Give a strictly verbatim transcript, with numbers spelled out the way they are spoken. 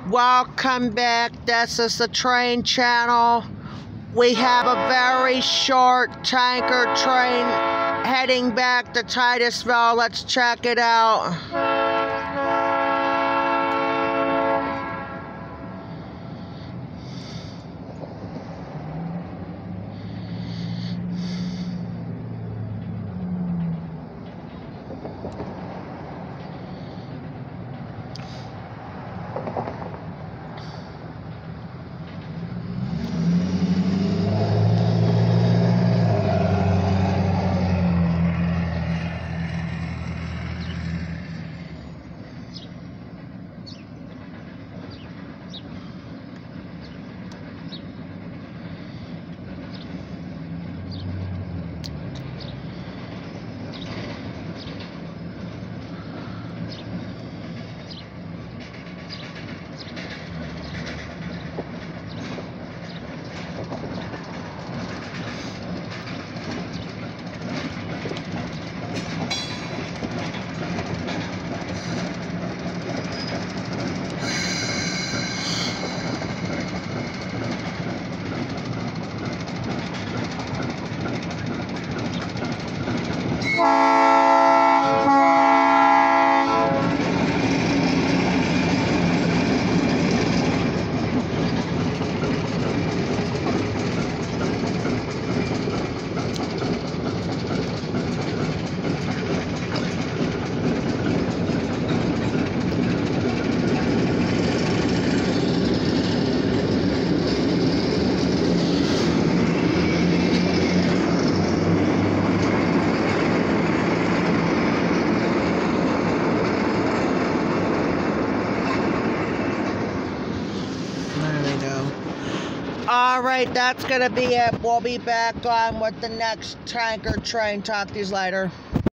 Welcome back. This is the train channel. We have a very short tanker train heading back to Titusville. Let's check it out. Alright, that's gonna be it. We'll be back on with the next tanker train. Talk to you later.